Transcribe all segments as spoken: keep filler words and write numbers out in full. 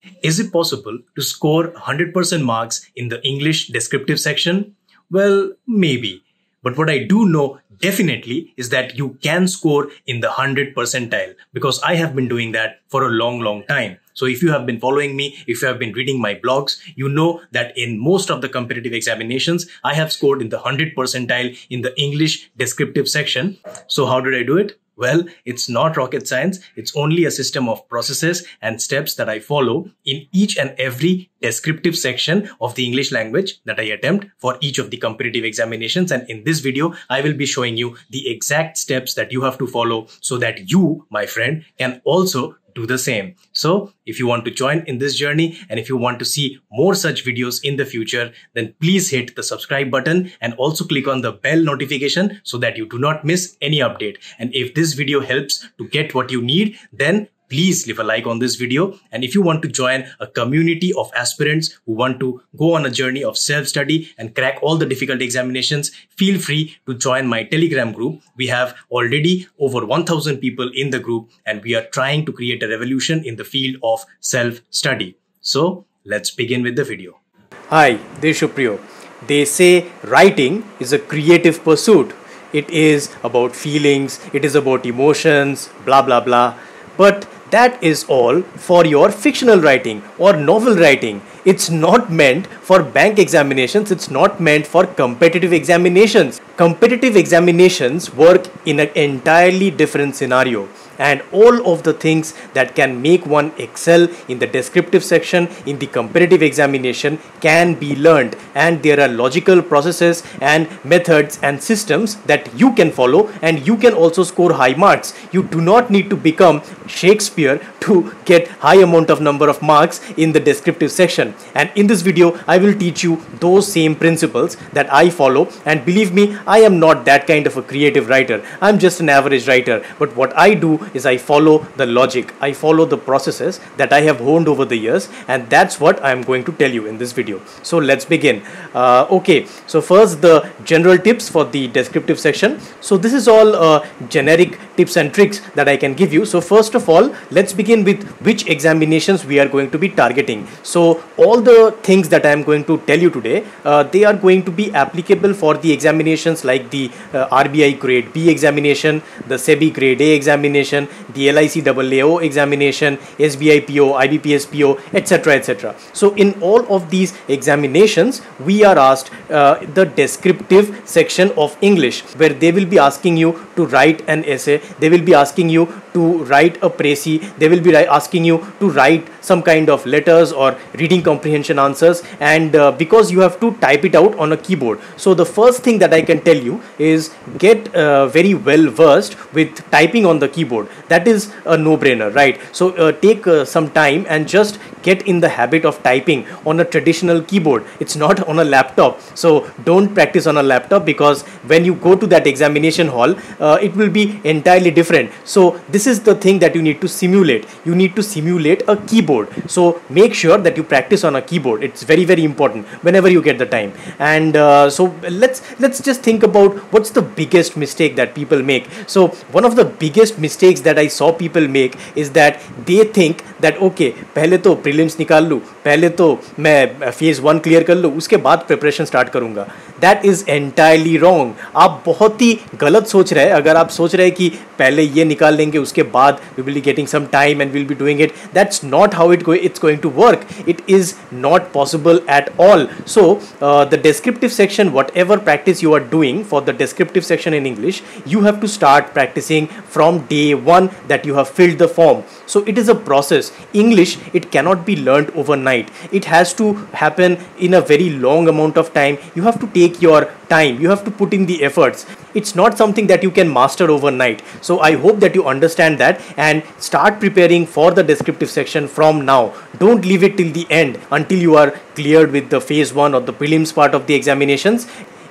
Is it possible to score one hundred percent marks in the English descriptive section? Well, maybe. But what I do know definitely is that you can score in the one hundred percentile, because I have been doing that for a long, long time. So if you have been following me, if you have been reading my blogs, you know that in most of the competitive examinations, I have scored in the one hundred percentile in the English descriptive section. So how did I do it? Well, it's not rocket science. It's only a system of processes and steps that I follow in each and every descriptive section of the English language that I attempt for each of the competitive examinations. And in this video, I will be showing you the exact steps that you have to follow so that you, my friend, can also do the same. So if you want to join in this journey and if you want to see more such videos in the future, then please hit the subscribe button and also click on the bell notification so that you do not miss any update. And if this video helps to get what you need, then please leave a like on this video. And if you want to join a community of aspirants who want to go on a journey of self-study and crack all the difficult examinations, feel free to join my Telegram group. We have already over one thousand people in the group and we are trying to create a revolution in the field of self-study. So let's begin with the video. Hi, this is Shupriyo. They say writing is a creative pursuit. It is about feelings, it is about emotions, blah, blah, blah. But that is all for your fictional writing or novel writing. It's not meant for bank examinations. It's not meant for competitive examinations. Competitive examinations work in an entirely different scenario. And all of the things that can make one excel in the descriptive section in the competitive examination can be learned. And there are logical processes and methods and systems that you can follow, and you can also score high marks. You do not need to become Shakespeare to get high amount of number of marks in the descriptive section. And in this video, I will teach you those same principles that I follow. And believe me, I am not that kind of a creative writer. I'm just an average writer. But what I do is I follow the logic. I follow the processes that I have honed over the years, and that's what I am going to tell you in this video. So let's begin. Uh, okay, so first the general tips for the descriptive section. So this is all uh, generic tips and tricks that I can give you. So first of all, let's begin with which examinations we are going to be targeting. So all the things that I am going to tell you today, uh, they are going to be applicable for the examinations like the uh, R B I grade B examination, the SEBI grade A examination, the L I C A A O examination, S B I P O, I B P S P O, et cetera, et cetera. So in all of these examinations, we are asked uh, the descriptive section of English, where they will be asking you to write an essay. They will be asking you to write a précis. They will be asking you to write some kind of letters or reading comprehension answers, and uh, because you have to type it out on a keyboard. So the first thing that I can tell you is get uh, very well versed with typing on the keyboard. That is a no-brainer, right? So uh, take uh, some time and just get in the habit of typing on a traditional keyboard. It's not on a laptop. So don't practice on a laptop, because when you go to that examination hall, uh, it will be entirely different. So this is the thing that you need to simulate. You need to simulate a keyboard. So make sure that you practice on a keyboard. It's very, very important whenever you get the time. And uh, so let's let's just think about what's the biggest mistake that people make. So one of the biggest mistakes that I saw people make is that they think that okay, पहले तो prelims निकाल लूँ, पहले तो मैं phase one clear कर लूँ, उसके बाद preparation start करूँगा. That is entirely wrong. आप बहुत ही गलत सोच रहे हैं अगर आप सोच रहे हैं कि पहले ये निकाल लेंगे उसके बाद we will be getting some time and we'll be doing it. That's not how it go it's going to work. It is not possible at all. So uh, the descriptive section, whatever practice you are doing for the descriptive section in English, you have to start practicing from day one that you have filled the form. So it is a process. English, it cannot be learned overnight. It has to happen in a very long amount of time. You have to take your time. You have to put in the efforts. It's not something that you can master overnight. So I hope that you understand that and start preparing for the descriptive section from now. Don't leave it till the end until you are cleared with the phase one or the prelims part of the examinations.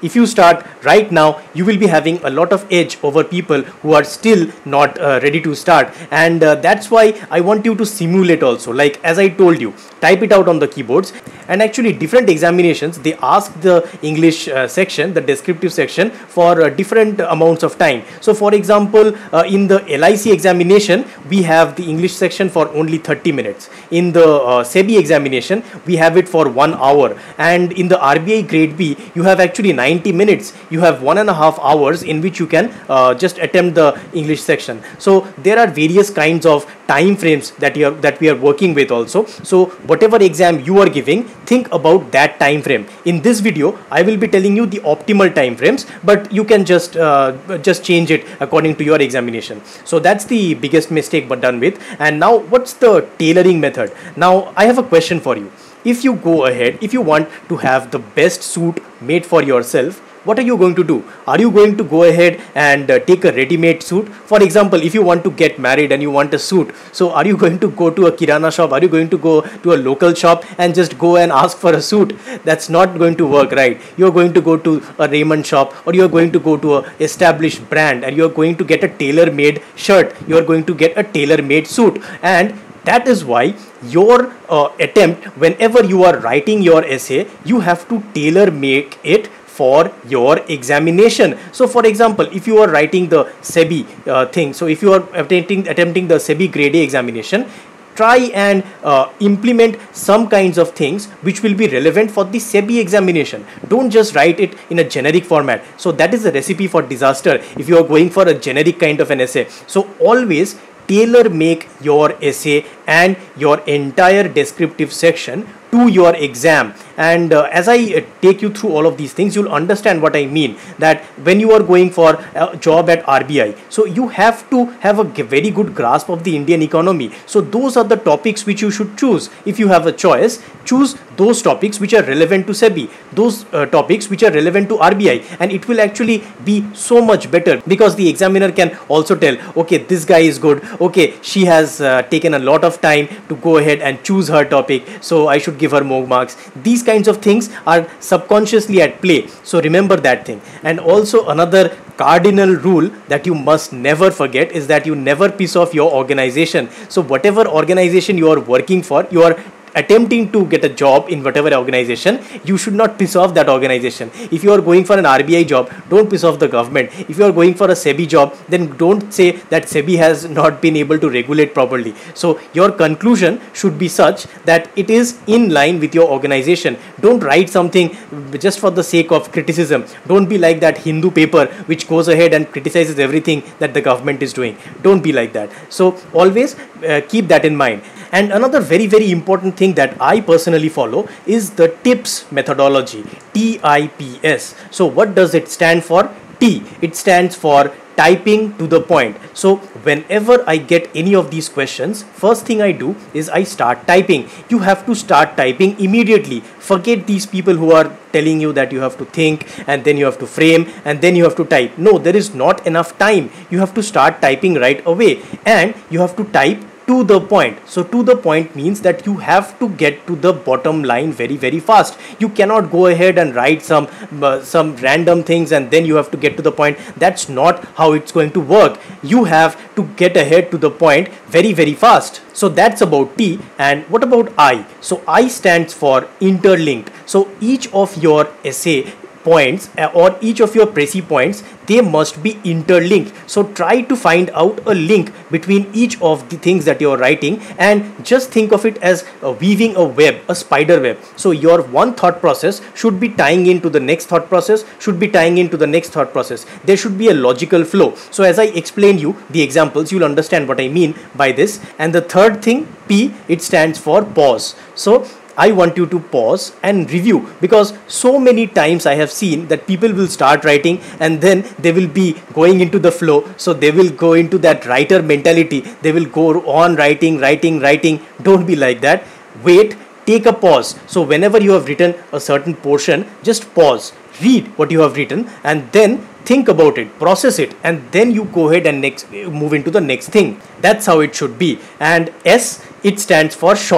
if you start right now, you will be having a lot of edge over people who are still not uh, ready to start. And uh, that's why I want you to simulate also. Like as I told you, type it out on the keyboards. And actually different examinations, they ask the English uh, section, the descriptive section, for uh, different amounts of time. So for example, uh, in the L I C examination, we have the English section for only thirty minutes. In the uh, SEBI examination, we have it for one hour. And in the R B I grade B, you have actually ninety minutes. You have one and a half hours in which you can uh, just attempt the English section. So there are various kinds of time frames that you are that we are working with also. So whatever exam you are giving, think about that time frame. In this video, I will be telling you the optimal time frames, but you can just uh, just change it according to your examination. So that's the biggest mistake but done with. And now what's the tailoring method? Now I have a question for you. If you go ahead, if you want to have the best suit made for yourself, what are you going to do? Are you going to go ahead and uh, take a ready-made suit? For example, if you want to get married and you want a suit, so are you going to go to a kirana shop? Are you going to go to a local shop and just go and ask for a suit? That's not going to work, right? You're going to go to a Raymond shop, or you're going to go to a established brand and you're going to get a tailor-made shirt. You're going to get a tailor-made suit. And that is why your uh, attempt, whenever you are writing your essay, you have to tailor make it for your examination. So for example, if you are writing the SEBI uh, thing, so if you are attempting attempting the SEBI grade A examination, try and uh, implement some kinds of things which will be relevant for the SEBI examination. Don't just write it in a generic format. So that is a recipe for disaster if you are going for a generic kind of an essay. So always tailor make your essay and your entire descriptive section to your exam. And uh, as I uh, take you through all of these things, you'll understand what I mean, that when you are going for a job at R B I, so you have to have a very good grasp of the Indian economy. So those are the topics which you should choose. If you have a choice, choose those topics which are relevant to SEBI, those uh, topics which are relevant to R B I, and it will actually be so much better, because the examiner can also tell, okay, this guy is good, okay, she has uh, taken a lot of time to go ahead and choose her topic, so I should give her more marks. These kinds of things are subconsciously at play, so remember that thing. And also another cardinal rule that you must never forget is that you never piss off your organization. So whatever organization you are working for, you are attempting to get a job in whatever organization, you should not piss off that organization. If you are going for an R B I job, don't piss off the government. If you are going for a SEBI job, then don't say that SEBI has not been able to regulate properly. So your conclusion should be such that it is in line with your organization. Don't write something just for the sake of criticism. Don't be like that Hindu paper which goes ahead and criticizes everything that the government is doing. Don't be like that. So always uh, keep that in mind. And another very very important thing that I personally follow is the TIPS methodology, T I P S. So what does it stand for? T, it stands for typing to the point. So whenever I get any of these questions, first thing I do is I start typing. You have to start typing immediately. Forget these people who are telling you that you have to think and then you have to frame and then you have to type. No, there is not enough time. You have to start typing right away, and you have to type to the point. So to the point means that you have to get to the bottom line very very fast. You cannot go ahead and write some uh, some random things and then you have to get to the point. That's not how it's going to work. You have to get ahead to the point very very fast. So that's about T. And what about I? So I stands for interlinked. So each of your essay points or each of your précis points, they must be interlinked. So try to find out a link between each of the things that you're writing, and just think of it as uh, weaving a web, a spider web. So your one thought process should be tying into the next thought process, should be tying into the next thought process. There should be a logical flow. So as I explain you the examples, you'll understand what I mean by this. And the third thing, P, it stands for pause. So I want you to pause and review, because so many times I have seen that people will start writing and then they will be going into the flow. So they will go into that writer mentality. They will go on writing, writing, writing. Don't be like that. Wait, take a pause. So whenever you have written a certain portion, just pause, read what you have written, and then think about it, process it, and then you go ahead and next move into the next thing. That's how it should be. And S, it stands for short.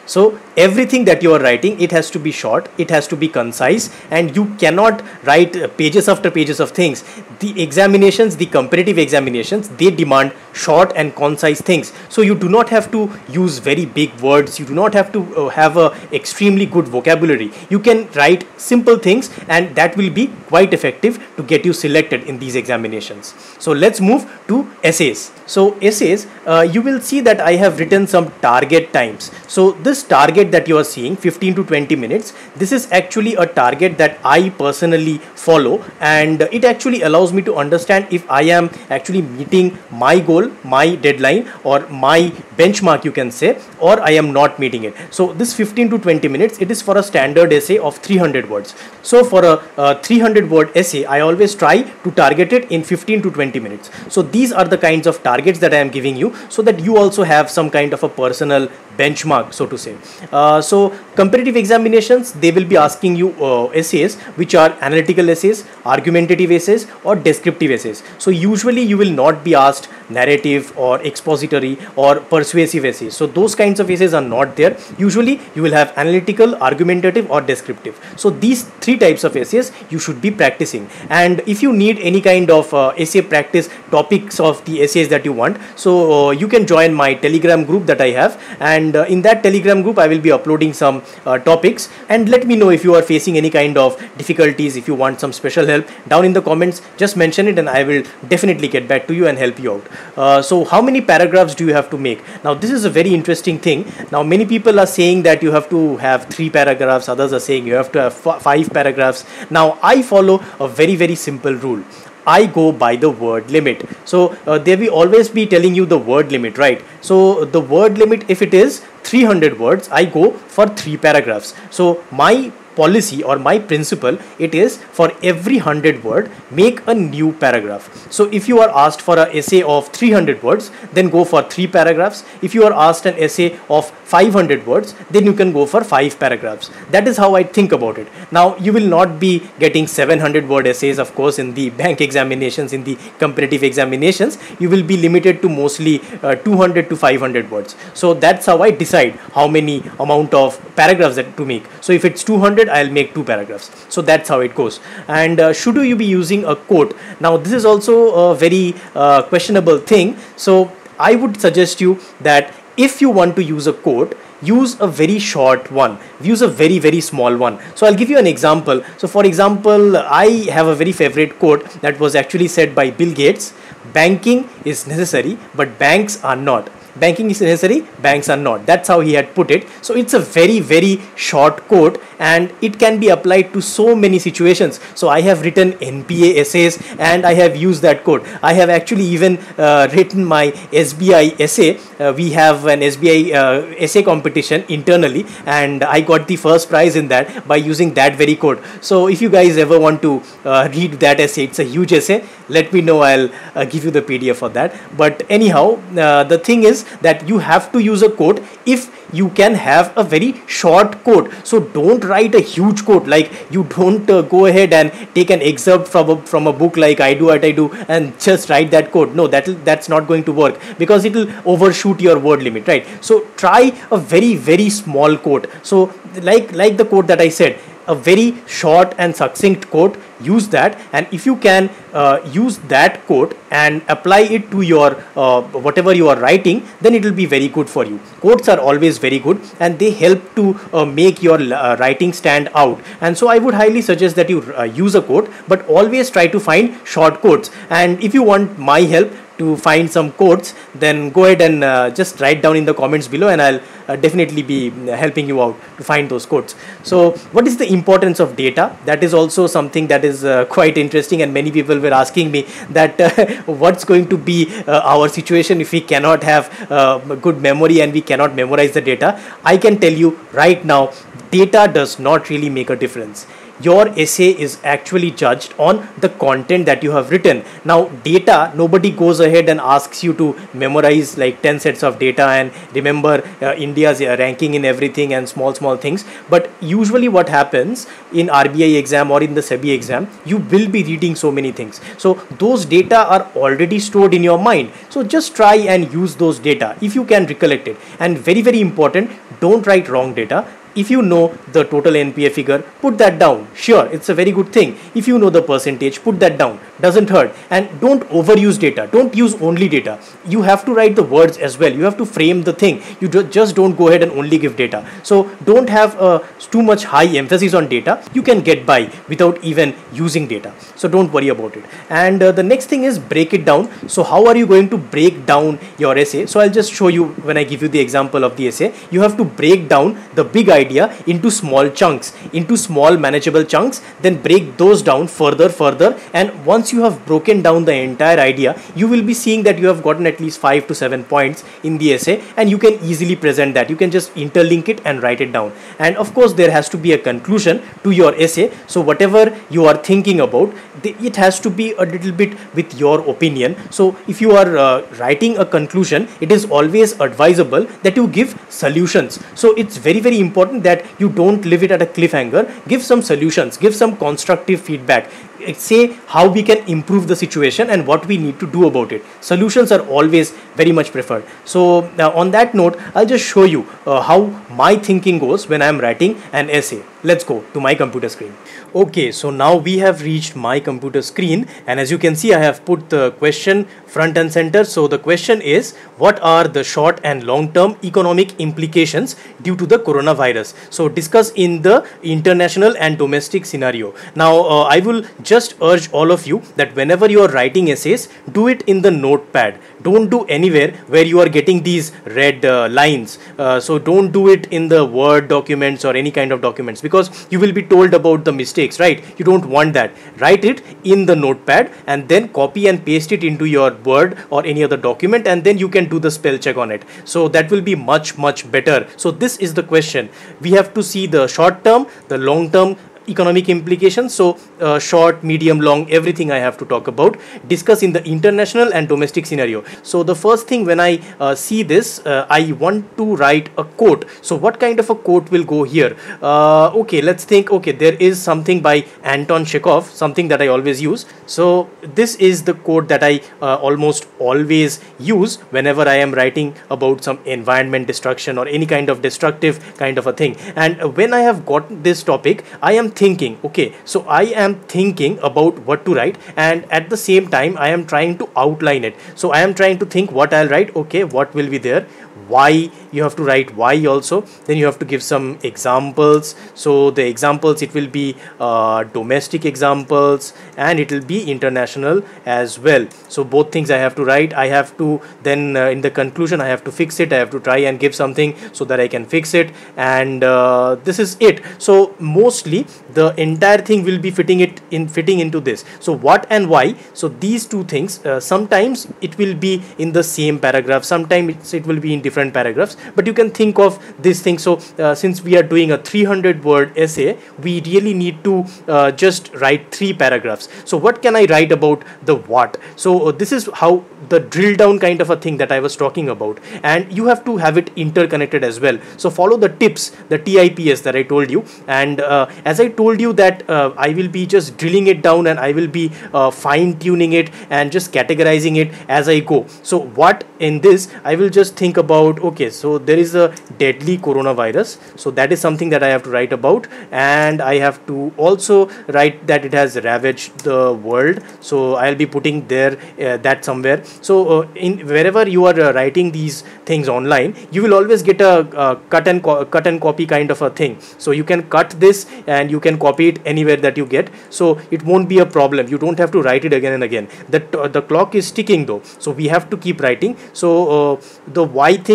So everything that you are writing, it has to be short, it has to be concise, and you cannot write uh, pages after pages of things. The examinations, the competitive examinations, they demand short and concise things. So you do not have to use very big words, you do not have to uh, have a extremely good vocabulary. You can write simple things, and that will be quite effective to get you selected in these examinations. So let's move to essays. So essays, uh, you will see that I have written some target times. So this target that you are seeing, fifteen to twenty minutes, this is actually a target that I personally follow, and it actually allows me to understand if I am actually meeting my goal, my deadline, or my benchmark, you can say, or I am not meeting it. So this fifteen to twenty minutes, it is for a standard essay of three hundred words. So for a, a three hundred word essay, I always try to target it in fifteen to twenty minutes. So these are the kinds of targets that I am giving you, so that you also have some kind of a personal benchmark, so to say. Uh, so competitive examinations, they will be asking you uh, essays which are analytical essays, argumentative essays, or descriptive essays. So usually you will not be asked narrative or expository or persuasive essays. So those kinds of essays are not there. Usually you will have analytical, argumentative, or descriptive. So these three types of essays you should be practicing. And if you need any kind of uh, essay practice topics of the essays that you want, so uh, you can join my Telegram group that I have, and uh, in that Telegram group I will be uploading some uh, topics. And let me know if you are facing any kind of difficulties, if you want some special help down in the comments. Just mention it and I will definitely get back to you and help you out. Uh, so how many paragraphs do you have to make? Now this is a very interesting thing. Now many people are saying that you have to have three paragraphs, others are saying you have to have five paragraphs. Now I follow a very very simple rule. I go by the word limit. So uh, they will always be telling you the word limit, right? So the word limit, if it is three hundred words, I go for three paragraphs. So my policy or my principle, it is for every one hundred word make a new paragraph. So if you are asked for an essay of three hundred words, then go for three paragraphs. If you are asked an essay of five hundred words, then you can go for five paragraphs. That is how I think about it. Now you will not be getting seven hundred word essays, of course, in the bank examinations, in the competitive examinations. You will be limited to mostly uh, two hundred to five hundred words. So that's how I decide how many amount of paragraphs that to make. So if it's two hundred, I'll make two paragraphs. So that's how it goes. And uh, should you be using a quote? Now this is also a very uh, questionable thing. So I would suggest you that if you want to use a quote, use a very short one, use a very very small one. So I'll give you an example. So for example, I have a very favorite quote that was actually said by Bill Gates: banking is necessary, but banks are not. Banking is necessary, banks are not. That's how he had put it. So it's a very very short quote, and it can be applied to so many situations. So I have written N P A essays and I have used that quote. I have actually even uh, written my S B I essay. Uh, we have an S B I uh, essay competition internally, and I got the first prize in that by using that very quote. So if you guys ever want to uh, read that essay, it's a huge essay, let me know. I'll uh, give you the P D F for that. But anyhow, uh, the thing is that you have to use a quote if you can have a very short quote. So don't write a huge quote. Like, you don't uh, go ahead and take an excerpt from a, from a book like I Do What I Do and just write that quote. No, that that's not going to work, because it will overshoot your word limit, right? So try a very very small quote. So like like the quote that I said, a very short and succinct quote, use that. And if you can uh, use that quote and apply it to your uh, whatever you are writing, then it will be very good for you. Quotes are always very good, and they help to uh, make your uh, writing stand out. And so I would highly suggest that you uh, use a quote, but always try to find short quotes. And if you want my help to find some quotes, then go ahead and uh, just write down in the comments below, and I'll uh, definitely be helping you out to find those quotes. So what is the importance of data? That is also something that is uh, quite interesting, and many people were asking me that uh, what's going to be uh, our situation if we cannot have uh, good memory and we cannot memorize the data. I can tell you right now, data does not really make a difference. your essay is actually judged on the content that you have written. Now data, nobody goes ahead and asks you to memorize like ten sets of data and remember uh, India's uh, ranking in everything and small small things. But usually what happens in R B I exam or in the SEBI exam, you will be reading so many things, so those data are already stored in your mind. So just try and use those data if you can recollect it. And very very important, don't write wrong data. If you know the total N P A figure, put that down. Sure, it's a very good thing. If you know the percentage, put that down. Doesn't hurt. And don't overuse data. Don't use only data. You have to write the words as well. You have to frame the thing. You do, just don't go ahead and only give data. So don't have uh, too much high emphasis on data. You can get by without even using data. So don't worry about it. And uh, the next thing is break it down. So how are you going to break down your essay? So I'll just show you when I give you the example of the essay. You have to break down the big idea into small chunks, into small manageable chunks, then break those down further further, and once you have broken down the entire idea, you will be seeing that you have gotten at least five to seven points in the essay, and you can easily present that. You can just interlink it and write it down. And of course there has to be a conclusion to your essay. So whatever you are thinking about, it has to be a little bit with your opinion. So if you are uh, writing a conclusion, it is always advisable that you give solutions. So it's very very important that you don't leave it at a cliffhanger. Give some solutions, give some constructive feedback, say how we can improve the situation and what we need to do about it. Solutions are always very much preferred. So uh, on that note, I'll just show you uh, how my thinking goes when I'm writing an essay. Let's go to my computer screen. Okay, so now we have reached my computer screen, and as you can see, I have put the question front and center. So the question is, what are the short and long term economic implications due to the coronavirus? So discuss in the international and domestic scenario. Now uh, I will just urge all of you that whenever you are writing essays, do it in the notepad. Don't do anywhere where you are getting these red uh, lines. Uh, so don't do it in the Word documents or any kind of documents, because you will be told about the mistakes, right? You don't want that. Write it in the notepad and then copy and paste it into your Word or any other document, and then you can do the spell check on it. So that will be much much better. So this is the question. We have to see the short term, the long term economic implications. So uh, short, medium, long, everything I have to talk about. Discuss in the international and domestic scenario. So the first thing when I uh, see this, uh, I want to write a quote. So what kind of a quote will go here? Uh, okay, let's think. Okay, there is something by Anton Chekhov, something that I always use. So this is the quote that I uh, almost always use whenever I am writing about some environment destruction or any kind of destructive kind of a thing. And when I have got this topic, I am thinking, okay, so I am thinking about what to write, and at the same time I am trying to outline it. So I am trying to think what I'll write. Okay, what will be there? Why? You have to write why also. Then you have to give some examples. So the examples, it will be uh, domestic examples and it will be international as well. So both things I have to write. I have to then uh, in the conclusion I have to fix it. I have to try and give something so that I can fix it, and uh, this is it. So mostly the entire thing will be fitting it in fitting into this. So what and why? So these two things, uh, sometimes it will be in the same paragraph, sometimes it will be in different paragraphs, but you can think of this thing. So uh, since we are doing a three hundred word essay, we really need to uh, just write three paragraphs. So what can I write about the what? So uh, this is how the drill down kind of a thing that I was talking about, and you have to have it interconnected as well. So follow the tips, the T I P S that I told you, and uh, as I told you that uh, I will be just drilling it down and I will be uh, fine tuning it and just categorizing it as I go. So what in this I will just think about, okay, so there is a deadly coronavirus, so that is something that I have to write about, and I have to also write that it has ravaged the world. So I'll be putting there uh, that somewhere. So uh, in wherever you are uh, writing these things online, you will always get a uh, cut and cut and copy kind of a thing. So you can cut this and you can copy it anywhere that you get, so it won't be a problem. You don't have to write it again and again. The, uh, the clock is ticking though, so we have to keep writing. So uh, the why thing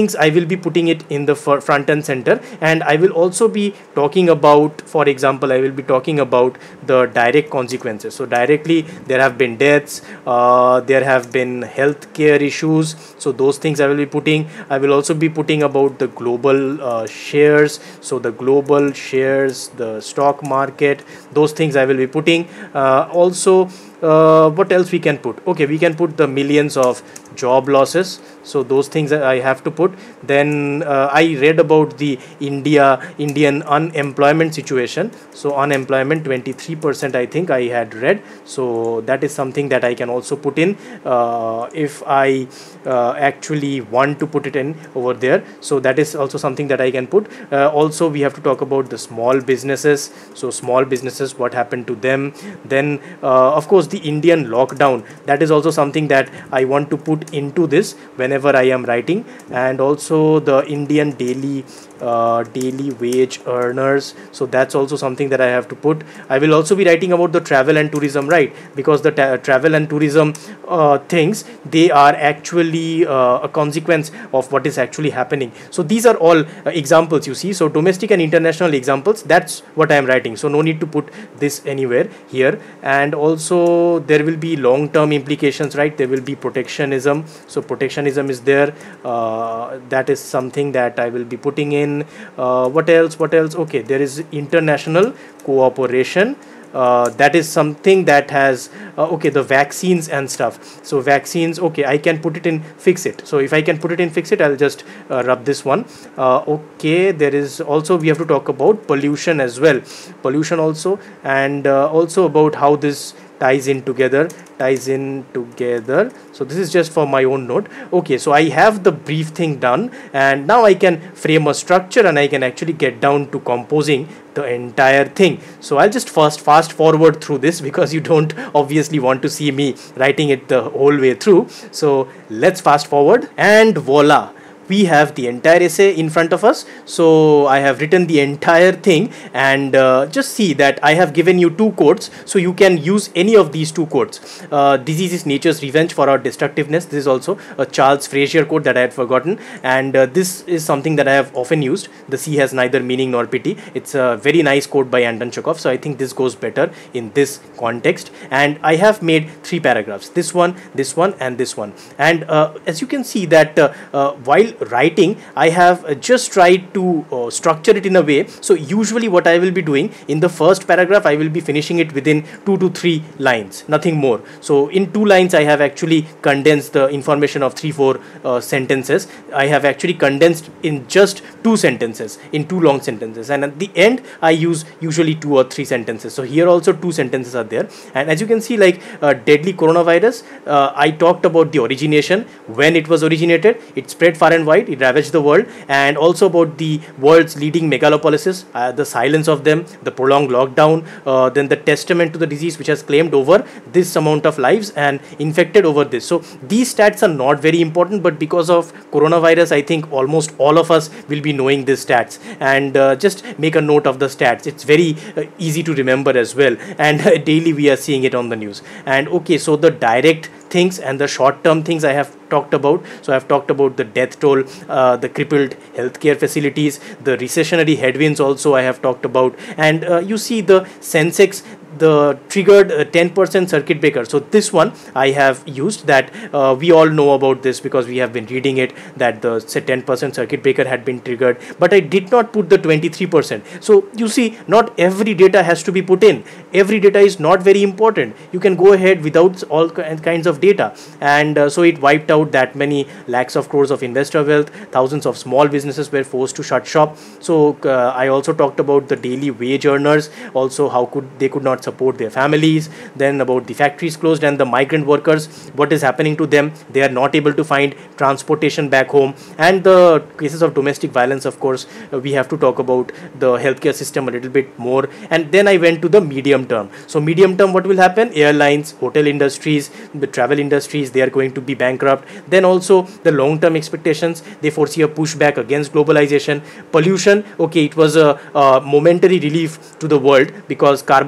things I will be putting it in the front and center, and I will also be talking about, for example, I will be talking about the direct consequences. So directly there have been deaths, uh, there have been healthcare issues, so those things I will be putting. I will also be putting about the global uh, shares, so the global shares, the stock market, those things I will be putting. Uh, also uh, what else we can put? Okay, we can put the millions of job losses, so those things I have to put. Then uh, I read about the India Indian unemployment situation. So unemployment twenty-three percent I think I had read, so that is something that I can also put in uh, if I uh, actually want to put it in over there. So that is also something that I can put. Uh, also we have to talk about the small businesses, so small businesses, what happened to them. Then uh, of course the Indian lockdown, that is also something that I want to put into this whenever I am writing. And also the Indian daily uh, daily wage earners, so that's also something that I have to put. I will also be writing about the travel and tourism, right, because the ta- travel and tourism uh, things, they are actually uh, a consequence of what is actually happening. So these are all uh, examples you see, so domestic and international examples, that's what I am writing, so no need to put this anywhere here. And also there will be long-term implications, right, there will be protectionism, so protectionism is there, uh, that is something that I will be putting in. Uh, what else what else okay, there is international cooperation, uh, that is something that has uh, okay, the vaccines and stuff, so vaccines, okay, I can put it in fix it. So if I can put it in fix it, I'll just uh, rub this one. Uh, okay, there is also, we have to talk about pollution as well, pollution also, and uh, also about how this ties in together ties in together so this is just for my own note. Okay, so I have the brief thing done, and now I can frame a structure and I can actually get down to composing the entire thing. So I'll just first fast forward through this because you don't obviously want to see me writing it the whole way through. So let's fast forward, and voila, we have the entire essay in front of us. So I have written the entire thing, and uh, just see that I have given you two quotes, so you can use any of these two quotes. Uh, disease is nature's revenge for our destructiveness. This is also a Charles Frazier quote that I had forgotten, and uh, this is something that I have often used. The sea has neither meaning nor pity. It's a very nice quote by Anton Chekhov, so I think this goes better in this context. And I have made three paragraphs, this one, this one, and this one. And uh, as you can see that uh, uh, while writing, I have uh, just tried to uh, structure it in a way. So usually what I will be doing in the first paragraph, I will be finishing it within two to three lines, nothing more. So in two lines I have actually condensed the information of three four uh, sentences. I have actually condensed in just two sentences, in two long sentences, and at the end I use usually two or three sentences. So here also two sentences are there. And as you can see, like uh, deadly coronavirus, uh, I talked about the origination, when it was originated, it spread far and wide, it ravaged the world, and also about the world's leading megalopolises, uh, the silence of them, the prolonged lockdown, uh, then the testament to the disease which has claimed over this amount of lives and infected over this. So these stats are not very important, but because of coronavirus, I think almost all of us will be knowing these stats, and uh, just make a note of the stats. It's very uh, easy to remember as well, and uh, daily we are seeing it on the news. And okay, so the direct things and the short term things I have talked about. So I have talked about the death toll, uh, the crippled healthcare facilities, the recessionary headwinds also I have talked about, and uh, you see the Sensex, the triggered uh, ten percent circuit breaker. So this one I have used, that uh, we all know about this because we have been reading it, that the say ten percent circuit breaker had been triggered, but I did not put the twenty-three percent. So you see, not every data has to be put in. Every data is not very important. You can go ahead without all kinds of data, and uh, so it wiped out that many lakhs of crores of investor wealth. Thousands of small businesses were forced to shut shop. So uh, I also talked about the daily wage earners, also how could they could not support their families. Then about the factories closed and the migrant workers, what is happening to them, they are not able to find transportation back home. And the cases of domestic violence, of course, uh, we have to talk about the healthcare system a little bit more. And then I went to the medium term. So medium term, what will happen? Airlines, hotel industries, the travel industries, they are going to be bankrupt. Then also the long term expectations, they foresee a pushback against globalization. Pollution, okay, it was a, a momentary relief to the world because carbon emissions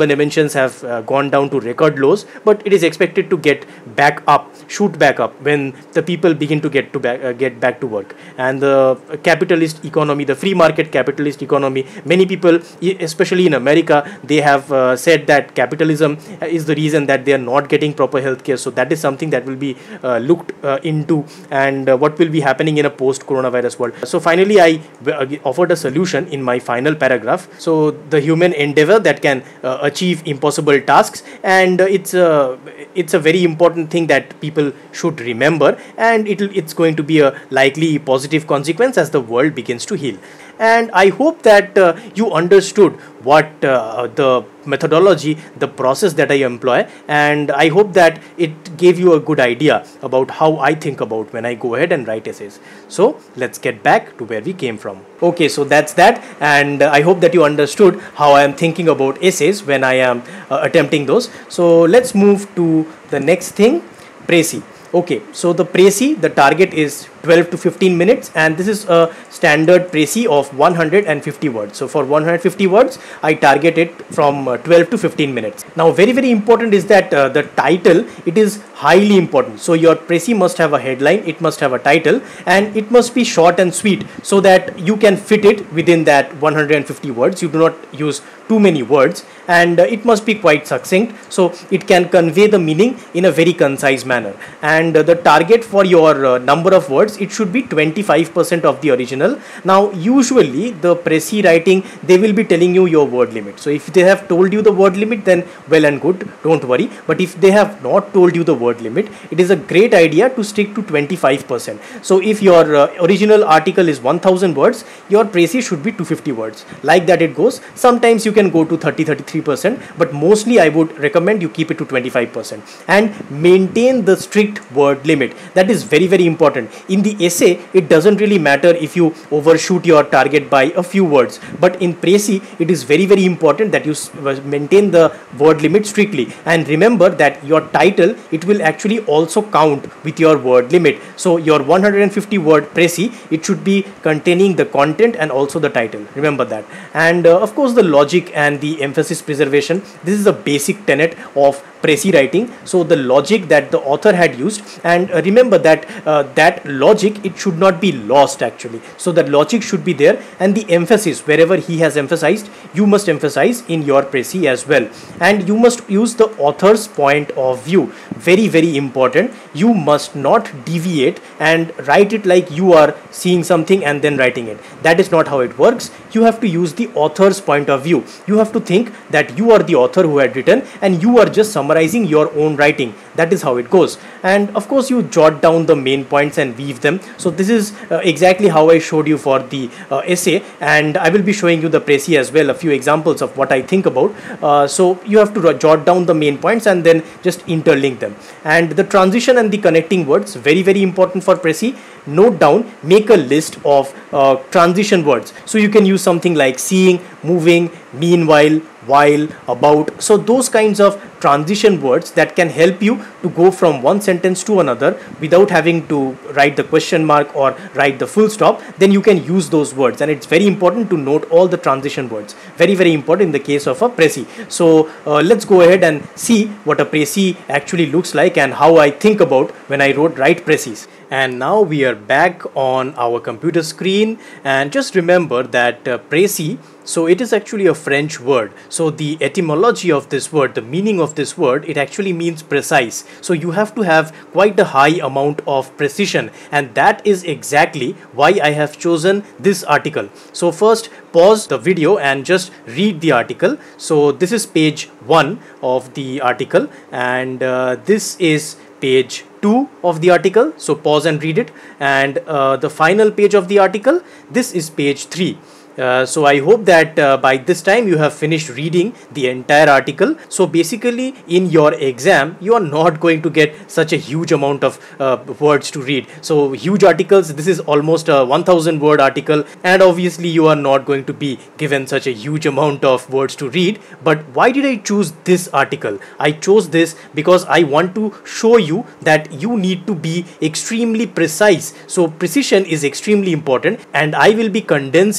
emissions have uh, gone down to record lows, but it is expected to get back up, shoot back up when the people begin to get to back, uh, get back to work. And the capitalist economy, the free market capitalist economy, many people, especially in America, they have uh, said that capitalism is the reason that they are not getting proper healthcare. So that is something that will be uh, looked uh, into, and uh, what will be happening in a post-coronavirus world. So finally, I uh, offered a solution in my final paragraph. So the human endeavor that can uh, achieve impossible tasks, and uh, it's a it's a very important thing that people should remember, and it it's going to be a likely positive consequence as the world begins to heal. And I hope that uh, you understood what uh, the methodology, the process that I employ, and I hope that it gave you a good idea about how I think about when I go ahead and write essays. So let's get back to where we came from. Okay, so that's that, and I hope that you understood how I am thinking about essays when I am uh, attempting those. So let's move to the next thing, précis. Okay, so the précis, the target is twelve to fifteen minutes, and this is a standard précis of one hundred fifty words. So for one hundred fifty words, I target it from uh, twelve to fifteen minutes. Now, very very important is that uh, the title, it is highly important. So your précis must have a headline, it must have a title, and it must be short and sweet so that you can fit it within that one hundred fifty words. You do not use too many words, and uh, it must be quite succinct so it can convey the meaning in a very concise manner. And uh, the target for your uh, number of words, it should be twenty-five percent of the original. Now usually the précis writing, they will be telling you your word limit. So if they have told you the word limit, then well and good, don't worry. But if they have not told you the word limit, it is a great idea to stick to twenty-five percent. So if your uh, original article is one thousand words, your précis should be two hundred fifty words. Like that it goes. Sometimes you can go to thirty to thirty-three percent, but mostly I would recommend you keep it to twenty-five percent and maintain the strict word limit. That is very very important. In the essay, it doesn't really matter if you overshoot your target by a few words, but in précis, it is very very important that you maintain the word limit strictly. And remember that your title, it will actually also count with your word limit. So your one hundred fifty word précis, it should be containing the content and also the title. Remember that. And uh, of course the logic and the emphasis preservation, this is a basic tenet of précis writing. So the logic that the author had used, and uh, remember that uh, that logic, it should not be lost actually. So the logic should be there, and the emphasis, wherever he has emphasized, you must emphasize in your précis as well. And you must use the author's point of view. Very very important. You must not deviate and write it like you are seeing something and then writing it. That is not how it works. You have to use the author's point of view. You have to think that you are the author who had written, and you are just summarizing your own writing. That is how it goes. And of course you jot down the main points and weave them. So this is uh, exactly how I showed you for the uh, essay, and I will be showing you the précis as well, a few examples of what I think about. Uh, so you have to jot down the main points and then just interlink them. And the transition and the connecting words, very very important for précis. Note down, make a list of uh, transition words. So you can use something like seeing, moving, meanwhile, while, about. So those kinds of transition words that can help you to go from one sentence to another without having to write the question mark or write the full stop, then you can use those words. And it's very important to note all the transition words. Very very important in the case of a précis. So uh, let's go ahead and see what a précis actually looks like and how I think about when I wrote write précis. And now we are back on our computer screen, and just remember that uh, précis, so it is actually a French word. So the etymology of this word, the meaning of this word, it actually means precise. So you have to have quite a high amount of precision, and that is exactly why I have chosen this article. So first pause the video and just read the article. So this is page one of the article, and uh, this is page two of the article. So pause and read it. And uh, the final page of the article, this is page three. Uh, so I hope that uh, by this time you have finished reading the entire article. So basically in your exam you are not going to get such a huge amount of uh, words to read. So huge articles, this is almost a one thousand word article, and obviously you are not going to be given such a huge amount of words to read. But why did I choose this article? I chose this because I want to show you that you need to be extremely precise. So precision is extremely important, and I will be condensing this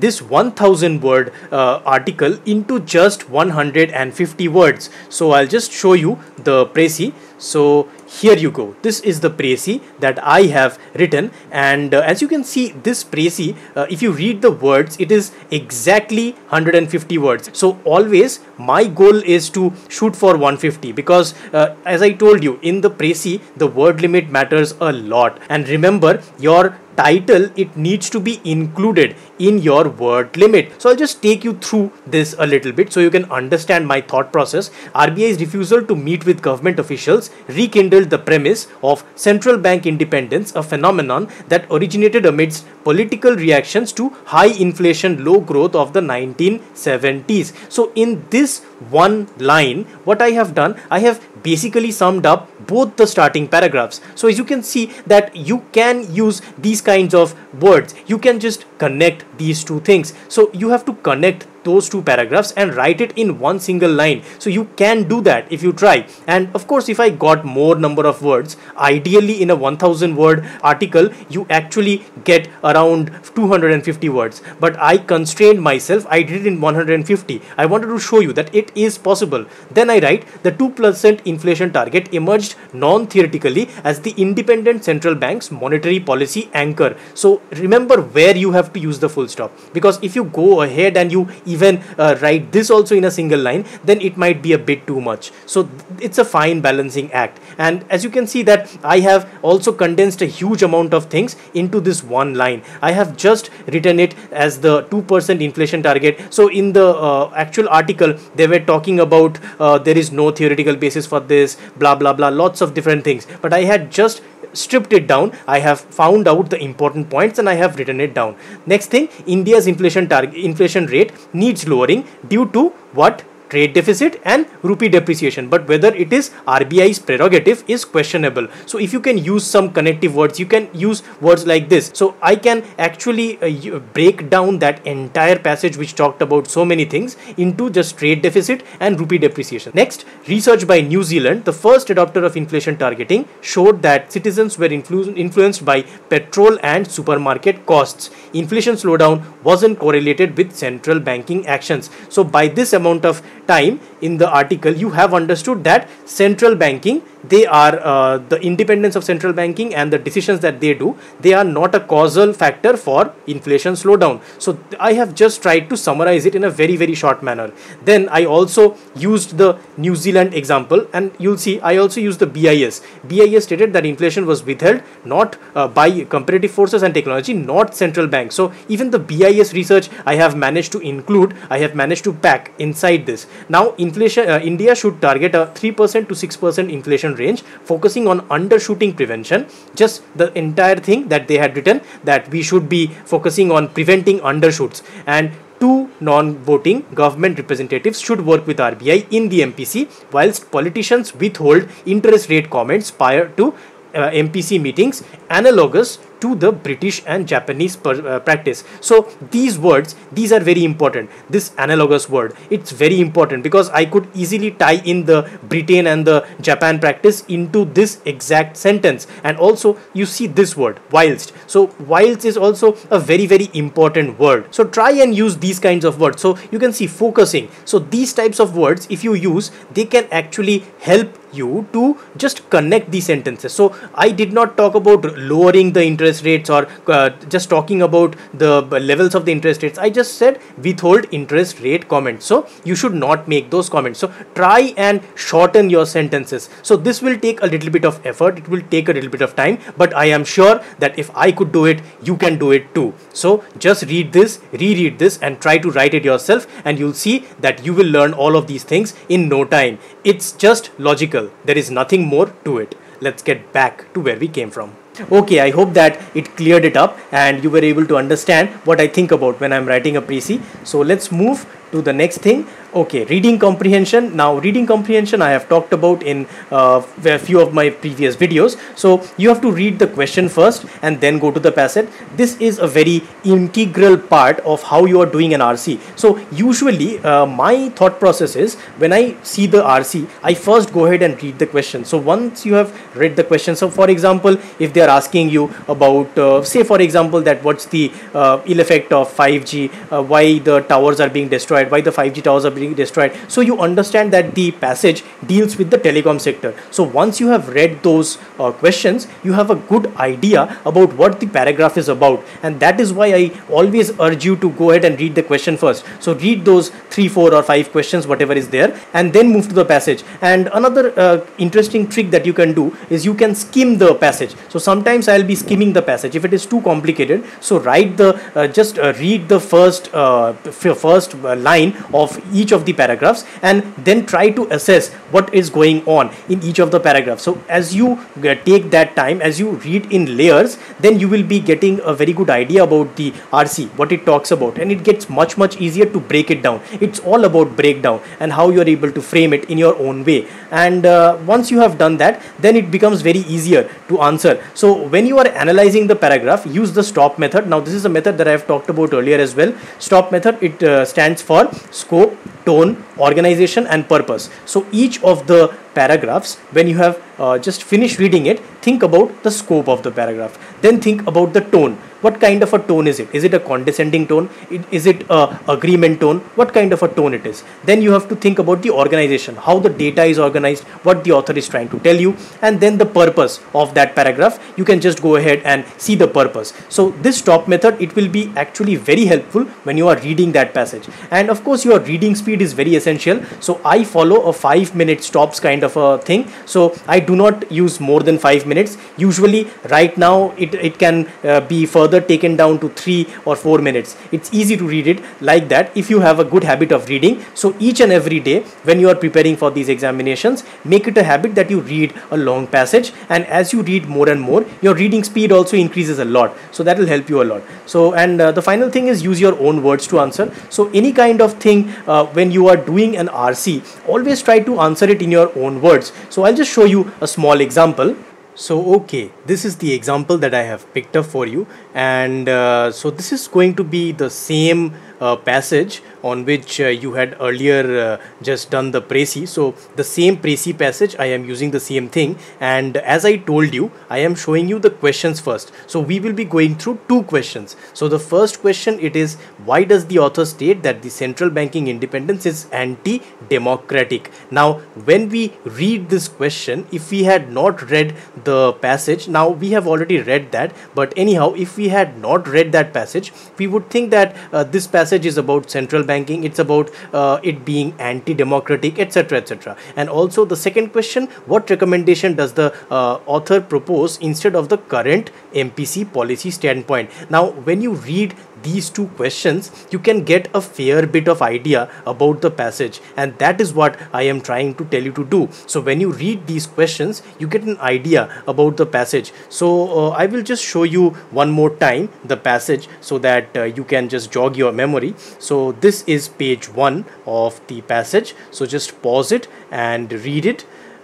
this one thousand word uh, article into just one hundred fifty words. So I'll just show you the précis. So here you go. This is the précis that I have written, and uh, as you can see, this précis, uh, if you read the words, it is exactly one hundred fifty words. So always my goal is to shoot for one hundred fifty, because uh, as I told you, in the précis the word limit matters a lot. And remember, your title, it needs to be included in your word limit. So I'll just take you through this a little bit so you can understand my thought process. R B I's refusal to meet with government officials rekindled the premise of central bank independence, a phenomenon that originated amidst political reactions to high inflation, low growth of the nineteen seventies. So in this one line, what I have done, I have basically summed up both the starting paragraphs. So as you can see that you can use these kinds of words, you can just connect these two things. So you have to connect those two paragraphs and write it in one single line. So you can do that if you try. And of course, if I got more number of words, ideally in a one thousand word article you actually get around two hundred fifty words, but I constrained myself. I did it in one hundred fifty. I wanted to show you that it is possible. Then I write, the two percent inflation target emerged non-theoretically as the independent central bank's monetary policy anchor. So remember where you have to use the full stop, because if you go ahead and you even uh, write this also in a single line, then it might be a bit too much. So it's a fine balancing act. And as you can see that I have also condensed a huge amount of things into this one line. I have just written it as the two percent inflation target. So in the uh, actual article they were talking about uh, there is no theoretical basis for this, blah blah blah, lots of different things, but I had just stripped it down. I have found out the important points and I have written it down. Next thing, India's inflation target inflation rate needs lowering due to what? Trade deficit and rupee depreciation, but whether it is R B I's prerogative is questionable. So if you can use some connective words, you can use words like this. So I can actually uh, break down that entire passage which talked about so many things into just trade deficit and rupee depreciation. Next, research by New Zealand, the first adopter of inflation targeting, showed that citizens were influ influenced by petrol and supermarket costs. Inflation slowdown wasn't correlated with central banking actions. So by this amount of time in the article, you have understood that central banking, they are uh, the independence of central banking and the decisions that they do, they are not a causal factor for inflation slowdown. So I have just tried to summarize it in a very very short manner. Then I also used the New Zealand example, and you'll see I also used the B I S. B I S stated that inflation was withheld not uh, by comparative forces and technology, not central bank. So even the B I S research I have managed to include, I have managed to pack inside this. Now inflation, uh, India should target a three percent to six percent inflation range, focusing on undershooting prevention. Just the entire thing that they had written, that we should be focusing on preventing undershoots, and two non-voting government representatives should work with R B I in the M P C, whilst politicians withhold interest rate comments prior to uh, M P C meetings, analogous to the British and Japanese per, uh, practice. So these words, these are very important. This analogous word, it's very important, because I could easily tie in the Britain and the Japan practice into this exact sentence. And also you see this word, whilst. So whilst is also a very very important word. So try and use these kinds of words. So you can see focusing. So these types of words, if you use, they can actually help you to just connect these sentences. So I did not talk about lowering the interest rates or uh, just talking about the levels of the interest rates. I just said withhold interest rate comments. So you should not make those comments. So try and shorten your sentences. So this will take a little bit of effort, it will take a little bit of time, but I am sure that if I could do it, you can do it too. So just read this, reread this, and try to write it yourself, and you'll see that you will learn all of these things in no time. It's just logical. There is nothing more to it. Let's get back to where we came from. Okay, I hope that it cleared it up and you were able to understand what I think about when I'm writing a précis. So let's move to to the next thing. Okay, reading comprehension. Now reading comprehension I have talked about in uh, a few of my previous videos. So you have to read the question first and then go to the passage. This is a very integral part of how you are doing an R C. So usually uh, my thought process is, when I see the R C, I first go ahead and read the question. So once you have read the question, so for example, if they are asking you about uh, say for example that what's the uh, ill effect of five G, uh, why the towers are being destroyed, why the five G towers are being destroyed, so you understand that the passage deals with the telecom sector. So once you have read those uh, questions, you have a good idea about what the paragraph is about, and that is why I always urge you to go ahead and read the question first. So read those three four or five questions, whatever is there, and then move to the passage. And another uh, interesting trick that you can do is you can skim the passage. So sometimes I'll be skimming the passage if it is too complicated. So write the uh, just uh, read the first uh, first line of each of the paragraphs, and then try to assess what is going on in each of the paragraphs. So as you uh, take that time, as you read in layers, then you will be getting a very good idea about the R C, what it talks about, and it gets much much easier to break it down. It's all about breakdown and how you are able to frame it in your own way. And uh, once you have done that, then it becomes very easier to answer. So when you are analyzing the paragraph, use the STOP method. Now this is a method that I have talked about earlier as well. STOP method, it uh, stands for scope, tone, organization and purpose. So each of the paragraphs, when you have uh, just finished reading it, think about the scope of the paragraph, then think about the tone. What kind of a tone is it? Is it a condescending tone? Is it a agreement tone? What kind of a tone it is? Then you have to think about the organization, how the data is organized, what the author is trying to tell you, and then the purpose of that paragraph. You can just go ahead and see the purpose. So this STOP method, it will be actually very helpful when you are reading that passage. And of course your reading speed is very essential. So I follow a five minute stops kind of a thing. So I do not use more than five minutes. Usually right now it, it can uh, be further taken down to three or four minutes. It's easy to read it like that if you have a good habit of reading. So each and every day when you are preparing for these examinations, make it a habit that you read a long passage, and as you read more and more, your reading speed also increases a lot. So that will help you a lot. So and uh, the final thing is, use your own words to answer. So any kind of thing uh, when you are doing an R C, always try to answer it in your own words. So I'll just show you a small example. So okay, this is the example that I have picked up for you, and uh, so this is going to be the same uh, passage on which uh, you had earlier uh, just done the précis. So the same précis passage, I am using the same thing, and as I told you, I am showing you the questions first. So we will be going through two questions. So the first question, it is, why does the author state that the central banking independence is anti-democratic? Now when we read this question, if we had not read the passage, now we have already read that, but anyhow, if we had not read that passage, we would think that uh, this passage is about central banking, it's about uh, it being anti-democratic, etc, etc. And also the second question, what recommendation does the uh, author propose instead of the current M P C policy standpoint? Now when you read these two questions, you can get a fair bit of idea about the passage, and that is what I am trying to tell you to do. So when you read these questions, you get an idea about the passage. So uh, I will just show you one more time the passage so that uh, you can just jog your memory. So this is page one of the passage, so just pause it and read it.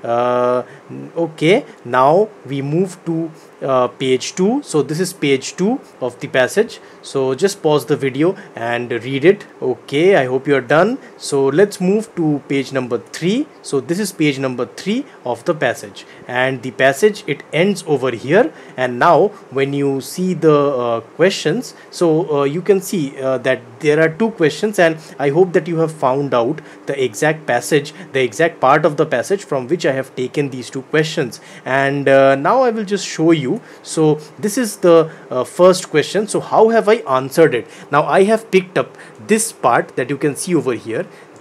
Uh, okay, now we move to uh, page two. So this is page two of the passage, so just pause the video and read it. Okay, I hope you are done. So let's move to page number three. So this is page number three of the passage, and the passage, it ends over here. And now when you see the uh, questions, so uh, you can see uh, that there are two questions, and I hope that you have found out the exact passage, the exact part of the passage from which I have taken these two questions. And uh, now I will just show you. So this is the uh, first question. So how have I answered it? Now I have picked up this part that you can see over here.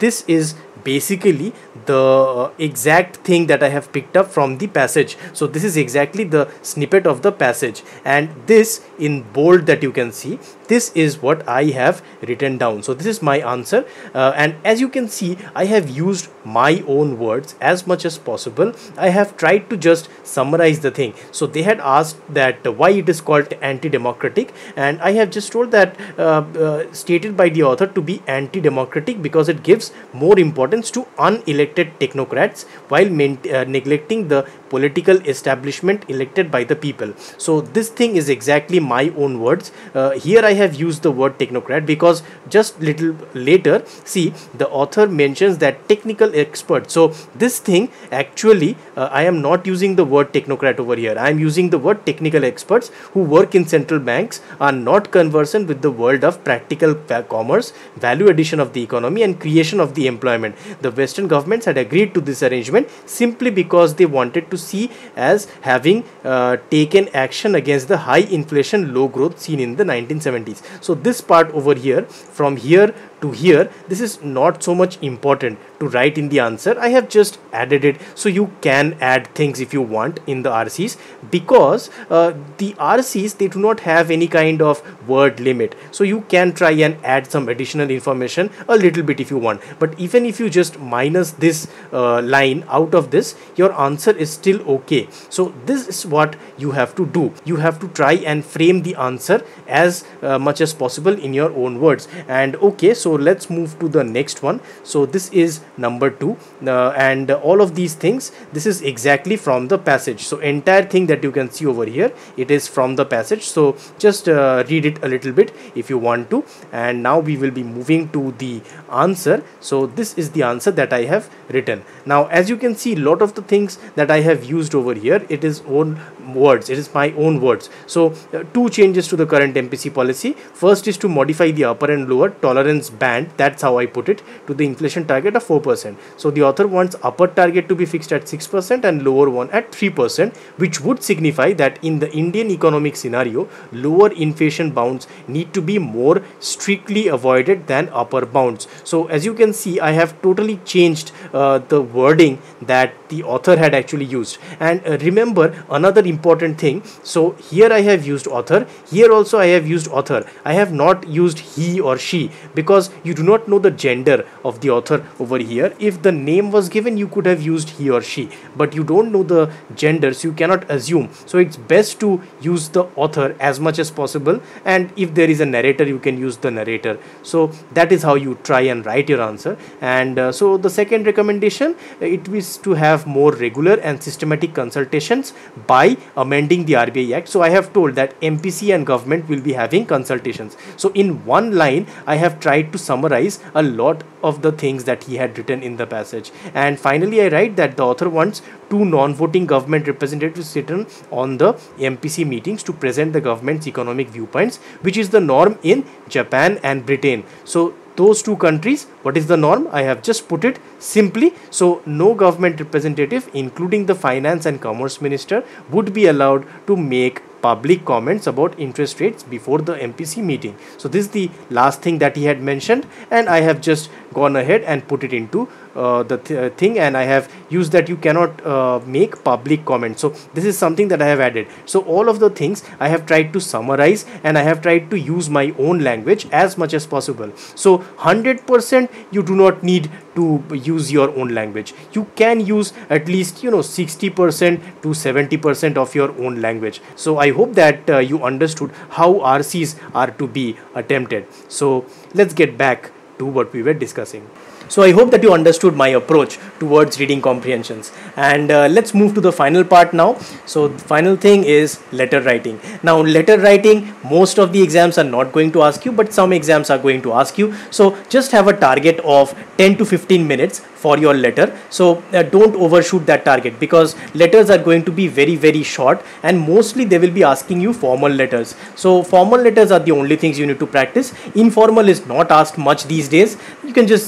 this is basically the uh, exact thing that I have picked up from the passage. So this is exactly the snippet of the passage, and this in bold that you can see, this is what I have written down. So this is my answer, uh, and as you can see, I have used my own words as much as possible. I have tried to just summarize the thing. So they had asked that uh, why it is called anti-democratic, and I have just told that uh, uh, stated by the author to be anti-democratic because it gives more importance to unelected technocrats while uh, neglecting the political establishment elected by the people. So this thing is exactly my own words. Uh, here I have used the word technocrat because just little later, see, the author mentions that technical expert. So this thing actually uh, I am not using the word technocrat over here. I am using the word technical experts who work in central banks, are not conversant with the world of practical commerce, value addition of the economy and creation of the employment. The Western governments had agreed to this arrangement simply because they wanted to see as having uh, taken action against the high inflation, low growth seen in the nineteen seventies. So this part over here, from here to here, this is not so much important to write in the answer. I have just added it, so you can add things if you want in the R Cs, because uh, the R Cs, they do not have any kind of word limit, so you can try and add some additional information a little bit if you want. But even if you just minus this uh, line out of this, your answer is still okay. So this is what you have to do. You have to try and frame the answer as uh, much as possible in your own words. And okay, so let's move to the next one. So this is number two, uh, and all of these things, this is exactly from the passage. So entire thing that you can see over here, it is from the passage. So just uh, read it a little bit if you want to. And now we will be moving to the answer. So this is the answer that I have written. Now as you can see, a lot of the things that I have used over here, it is own words, it is my own words. So uh, two changes to the current M P C policy. First is to modify the upper and lower tolerance band, that's how I put it, to the inflation target of four percent. So the author wants upper target to be fixed at six percent and lower one at three percent, which would signify that in the Indian economic scenario, lower inflation bounds need to be more strictly avoided than upper bounds. So as you can see, I have totally changed uh, the wording that the author had actually used. And uh, remember another important thing, so here I have used author, here also I have used author. I have not used he or she because you do not know the gender of the author over here. If the name was given, you could have used he or she, but you don't know the genders, you cannot assume. So it's best to use the author as much as possible, and if there is a narrator, you can use the narrator. So that is how you try and write your answer. And uh, so the second recommendation, it is to have more regular and systematic consultations by amending the R B I Act. So I have told that M P C and government will be having consultations. So in one line, I have tried to summarize a lot of the things that he had written in the passage. And finally, I write that the author wants two non-voting government representatives sit on the M P C meetings to present the government's economic viewpoints, which is the norm in Japan and Britain. So those two countries, what is the norm? I have just put it simply. So no government representative, including the finance and commerce minister, would be allowed to make public comments about interest rates before the M P C meeting. So this is the last thing that he had mentioned, and I have just gone ahead and put it into uh, the th thing, and I have used that you cannot uh, make public comments. So this is something that I have added. So all of the things I have tried to summarize, and I have tried to use my own language as much as possible. So one hundred percent you do not need to use your own language. You can use at least, you know, sixty percent to seventy percent of your own language. So I hope that uh, you understood how R Cs are to be attempted. So let's get back to what we were discussing. So I hope that you understood my approach towards reading comprehensions, and uh, let's move to the final part now. So the final thing is letter writing. Now letter writing, most of the exams are not going to ask you, but some exams are going to ask you. So just have a target of ten to fifteen minutes for your letter. So uh, don't overshoot that target, because letters are going to be very very short, and mostly they will be asking you formal letters. So formal letters are the only things you need to practice. Informal is not asked much these days. You can just see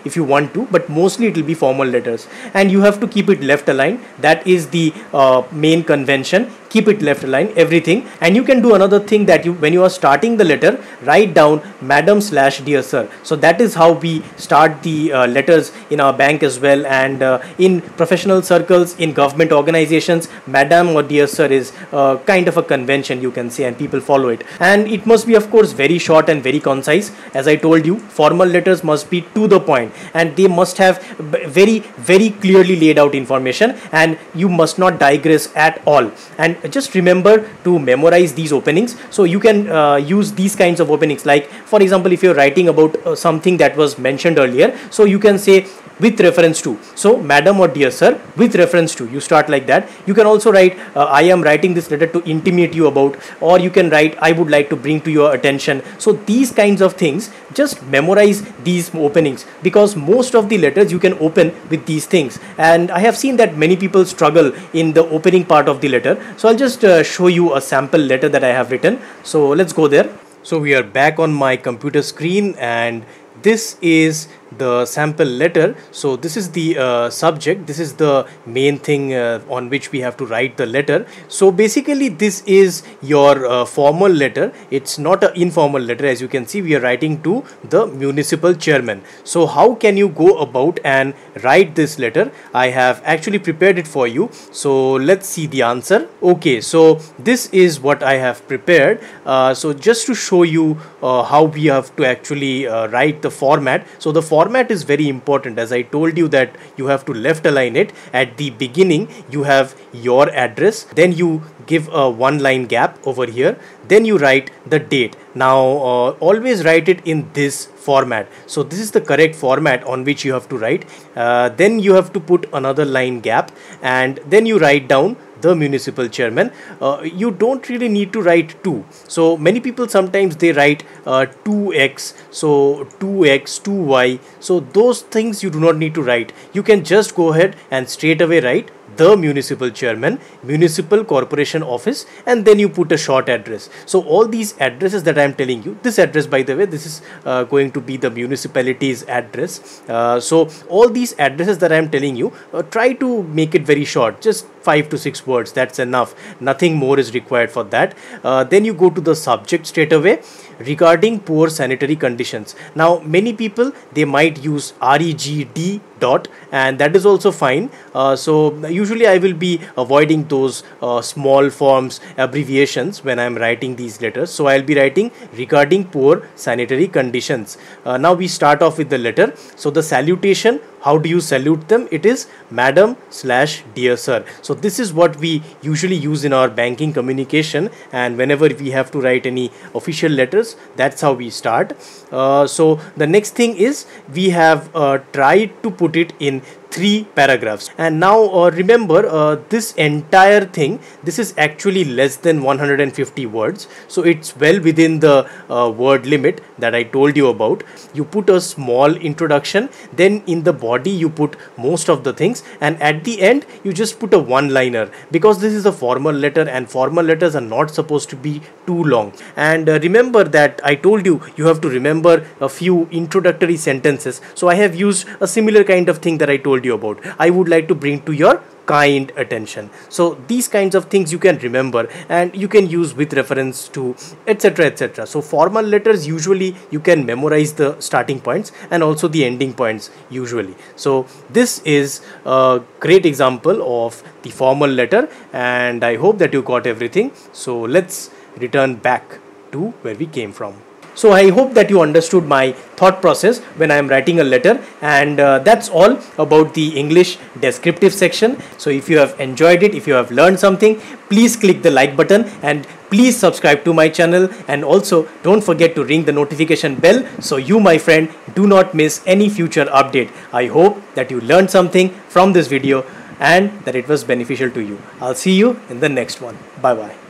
if you want to, but mostly it will be formal letters, and you have to keep it left aligned. That is the uh, main convention. Keep it left aligned, everything. And you can do another thing, that you, when you are starting the letter, write down madam slash dear sir. So that is how we start the uh, letters in our bank as well, and uh, in professional circles, in government organizations, madam or dear sir is uh, kind of a convention, you can say, and people follow it. And it must be, of course, very short and very concise. As I told you, formal letters must be to the point, and they must have very very clearly laid out information, and you must not digress at all. And just remember to memorize these openings. So you can uh, use these kinds of openings, like for example, if you're writing about uh, something that was mentioned earlier, so you can say with reference to. So madam or dear sir, with reference to, you start like that. You can also write uh, I am writing this letter to intimate you about, or you can write I would like to bring to your attention. So these kinds of things, just memorize these openings, because most of the letters you can open with these things. And I have seen that many people struggle in the opening part of the letter. So I'll just uh, show you a sample letter that I have written. So let's go there. So we are back on my computer screen, and this is the sample letter. So this is the uh, subject, this is the main thing uh, on which we have to write the letter. So basically this is your uh, formal letter. It's not an informal letter. As you can see, we are writing to the municipal chairman. So how can you go about and write this letter? I have actually prepared it for you, so let's see the answer. Okay, so this is what I have prepared. Uh, so just to show you uh, how we have to actually uh, write the format. So the format is very important. As I told you that you have to left align it. At the beginning you have your address, then you give a one line gap over here, then you write the date. Now uh, always write it in this format. So this is the correct format on which you have to write. Uh, then you have to put another line gap, and then you write down the municipal chairman. Uh, you don't really need to write two. So many people sometimes they write uh, two x, so two x, two y. So those things you do not need to write. You can just go ahead and straight away write the municipal chairman, municipal corporation office, and then you put a short address. So all these addresses that I am telling you, this address, by the way, this is uh, going to be the municipality's address. Uh, so all these addresses that I am telling you, uh, try to make it very short, just five to six words, that's enough. Nothing more is required for that. Uh, then you go to the subject straight away, regarding poor sanitary conditions. Now many people, they might use regd dot, and that is also fine. Uh, so usually I will be avoiding those uh, small forms, abbreviations, when I am writing these letters. So I'll be writing regarding poor sanitary conditions. Uh, now we start off with the letter. So the salutation, how do you salute them? It is madam slash dear sir. So this is what we usually use in our banking communication, and whenever we have to write any official letters, that's how we start. Uh, so the next thing is, we have uh, tried to put it in three paragraphs. And now uh, remember, uh, this entire thing, this is actually less than one hundred fifty words, so it's well within the uh, word limit that I told you about. You put a small introduction, then in the body you put most of the things, and at the end you just put a one liner, because this is a formal letter and formal letters are not supposed to be too long. And uh, remember that I told you you have to remember a few introductory sentences. So I have used a similar kind of thing that I told you about. I would like to bring to your kind attention. So these kinds of things you can remember, and you can use with reference to, etc, etc. So formal letters, usually you can memorize the starting points and also the ending points usually. So this is a great example of the formal letter, and I hope that you got everything. So let's return back to where we came from. So I hope that you understood my thought process when I am writing a letter, and uh, that's all about the English descriptive section. So if you have enjoyed it, if you have learned something, please click the like button and please subscribe to my channel, and also don't forget to ring the notification bell so you, my friend, do not miss any future update. I hope that you learned something from this video and that it was beneficial to you. I'll see you in the next one. Bye bye.